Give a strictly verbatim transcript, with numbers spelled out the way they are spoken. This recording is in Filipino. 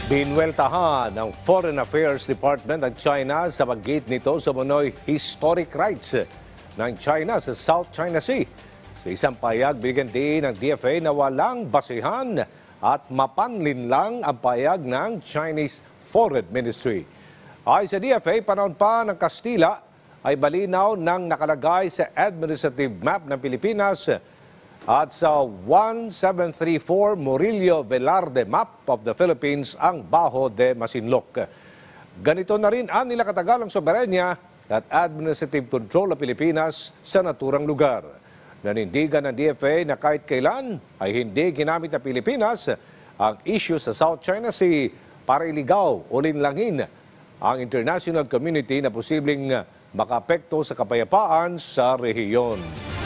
Binweltahan ng Foreign Affairs Department ng China sa paggit nito sa munoy historic rights ng China sa South China Sea. Sa isang pahayag, bigyan din ng D F A na walang basehan at mapanlinlang ang pahayag ng Chinese Foreign Ministry. Ay sa D F A, panahon pa ng Kastila ay balinaw ng nakalagay sa administrative map ng Pilipinas at sa one seven three four Murillo Velarde Map of the Philippines ang Baho de Masinloc. Ganito na rin ang nilakatagalang soberenya at administrative control ng Pilipinas sa naturang lugar. Nanindigan ng D F A na kahit kailan ay hindi ginamit ng Pilipinas ang issue sa South China Sea para iligaw o linlangin ang international community na posibleng makaapekto sa kapayapaan sa rehiyon.